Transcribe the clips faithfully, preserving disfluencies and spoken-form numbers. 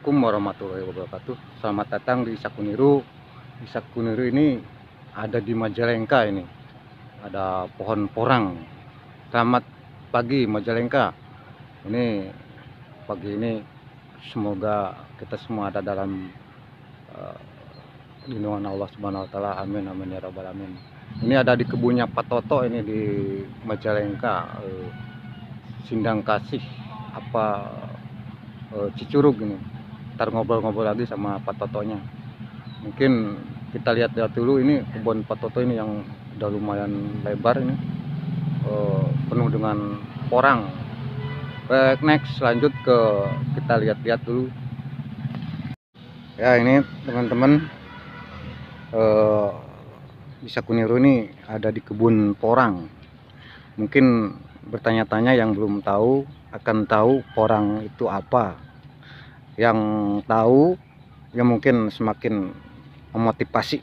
Assalamualaikum warahmatullahi wabarakatuh. Selamat datang di Sakuniru. Di Sakuniru ini ada di Majalengka ini. Ada pohon porang. Selamat pagi Majalengka. Ini pagi ini semoga kita semua ada dalam uh, lindungan Allah Subhanahu wa taala. Amin amin ya rabbal alamin. Ini ada di kebunnya Pak Toto ini di Majalengka, uh, Sindang Kasih apa uh, Cicurug ini. Ntar ngobrol-ngobrol lagi sama Pak Totonya. Mungkin kita lihat-lihat dulu ini kebun Pak Toto ini yang udah lumayan lebar ini, uh, penuh dengan porang. Baik, next lanjut ke kita lihat-lihat dulu. Ya ini teman-teman, uh, di Sakuniru ini ada di kebun porang. Mungkin bertanya-tanya yang belum tahu akan tahu porang itu apa. Yang tahu ya mungkin semakin memotivasi.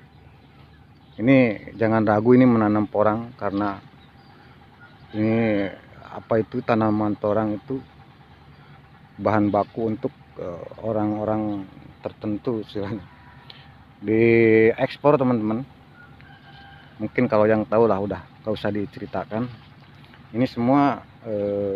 Ini jangan ragu ini menanam porang, karena ini apa itu tanaman porang itu bahan baku untuk orang-orang uh, tertentu istilahnya diekspor teman-teman. Mungkin kalau yang tahu lah udah gak usah diceritakan. Ini semua uh,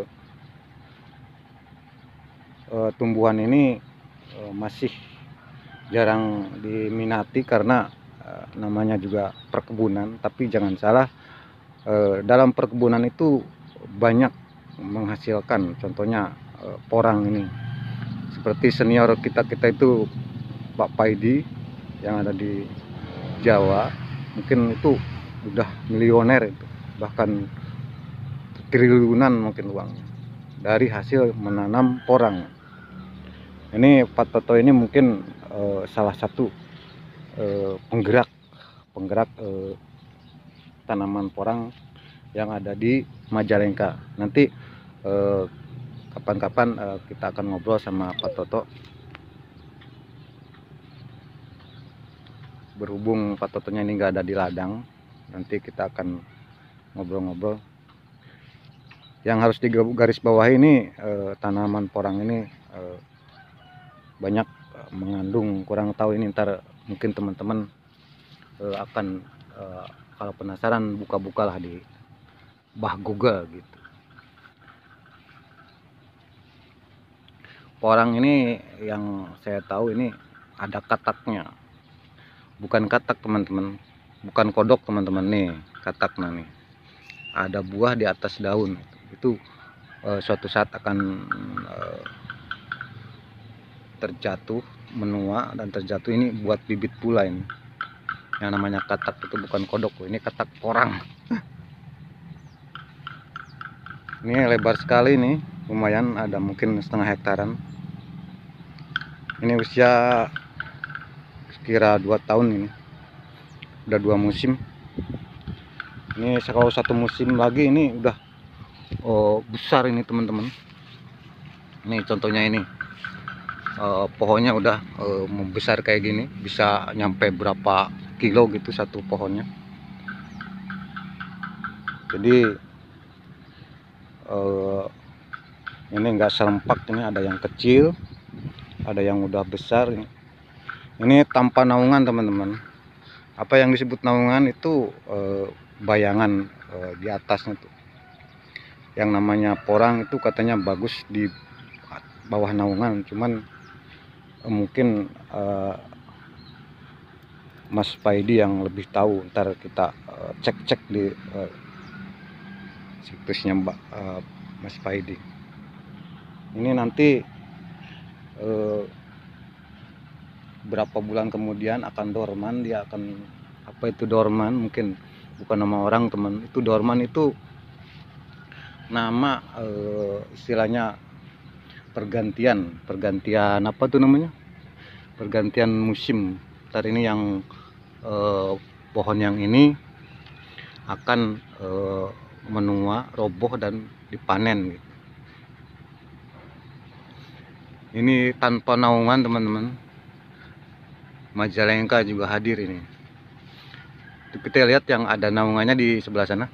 Uh, tumbuhan ini uh, masih jarang diminati karena uh, namanya juga perkebunan. Tapi jangan salah, uh, dalam perkebunan itu banyak menghasilkan. Contohnya uh, porang ini, seperti senior kita kita itu Pak Paidi yang ada di Jawa, mungkin itu udah milioner itu, bahkan triliunan mungkin uangnya dari hasil menanam porang. Ini Pak Toto ini mungkin uh, salah satu uh, penggerak penggerak uh, tanaman porang yang ada di Majalengka. Nanti kapan-kapan uh, uh, kita akan ngobrol sama Pak Toto. Berhubung Pak Totonya ini nggak ada di ladang, nanti kita akan ngobrol-ngobrol. Yang harus digaris bawahi ini, uh, tanaman porang ini uh, banyak mengandung, kurang tahu ini, ntar mungkin teman-teman uh, akan uh, kalau penasaran buka-bukalah di bah Google gitu. Porang ini yang saya tahu ini ada kataknya, bukan katak teman-teman, bukan kodok teman-teman, nih kataknya nih, ada buah di atas daun. Itu uh, suatu saat akan uh, terjatuh, menua dan terjatuh. Ini buat bibit pula ini. Yang namanya katak itu bukan kodok, ini katak porang. Ini lebar sekali nih, lumayan ada mungkin setengah hektaran. Ini usia sekira dua tahun ini. Udah dua musim. Ini kalau satu musim lagi ini udah oh, besar ini teman-teman. Ini contohnya ini. Uh, pohonnya udah uh, membesar kayak gini, bisa nyampe berapa kilo gitu satu pohonnya. Jadi uh, ini enggak serempak, ini ada yang kecil, ada yang udah besar. Ini tanpa naungan teman-teman. Apa yang disebut naungan itu uh, bayangan uh, di atasnya tuh. Yang namanya porang itu katanya bagus di bawah naungan, cuman mungkin uh, Mas Paidi yang lebih tahu. Ntar kita cek-cek uh, di uh, situsnya Mbak uh, Mas Paidi. Ini nanti uh, berapa bulan kemudian akan dorman. Dia akan, apa itu dorman, mungkin bukan nama orang teman, itu dorman itu nama uh, istilahnya pergantian pergantian apa tuh namanya, pergantian musim. Ntar ini yang eh, pohon yang ini akan eh, menua, roboh dan dipanen gitu. Ini tanpa naungan teman-teman. Majalengka juga hadir ini. Kita lihat yang ada naungannya di sebelah sana.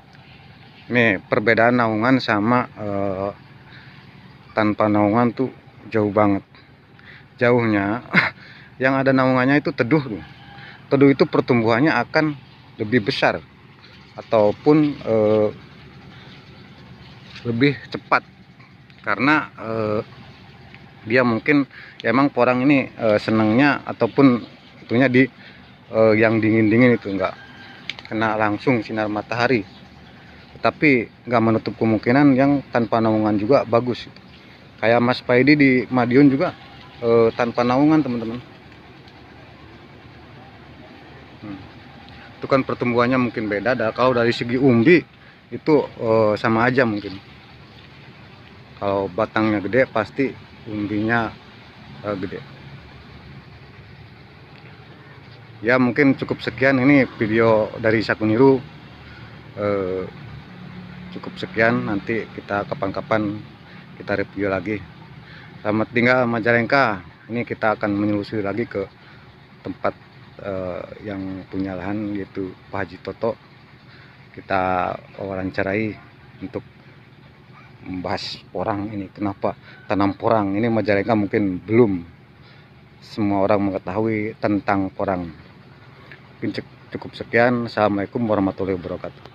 Ini perbedaan naungan sama eh, tanpa naungan tuh jauh banget jauhnya. Yang ada naungannya itu teduh. Teduh itu pertumbuhannya akan lebih besar ataupun eh, lebih cepat karena eh, dia mungkin ya emang porang ini eh, senangnya ataupun itunya di eh, yang dingin-dingin itu enggak kena langsung sinar matahari, tapi nggak menutup kemungkinan yang tanpa naungan juga bagus. Kayak Mas Paidi di Madiun juga eh, tanpa naungan teman-teman. hmm. Itu kan pertumbuhannya mungkin beda. Kalau dari segi umbi itu eh, sama aja mungkin. Kalau batangnya gede pasti umbinya eh, gede. Ya mungkin cukup sekian ini video dari Sakuniru. eh, Cukup sekian, nanti kita kapan-kapan kita review lagi. Selamat tinggal Majalengka. Ini kita akan menelusuri lagi ke tempat eh, yang punya lahan, yaitu Pak Haji Toto. Kita wawancarai untuk membahas porang ini, kenapa tanam porang ini. Majalengka mungkin belum semua orang mengetahui tentang porang. Mungkin cukup sekian. Assalamualaikum warahmatullahi wabarakatuh.